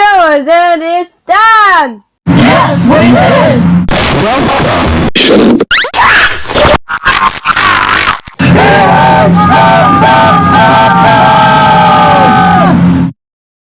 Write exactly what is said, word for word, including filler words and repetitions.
show us and it's done! Yes, we did! Welcome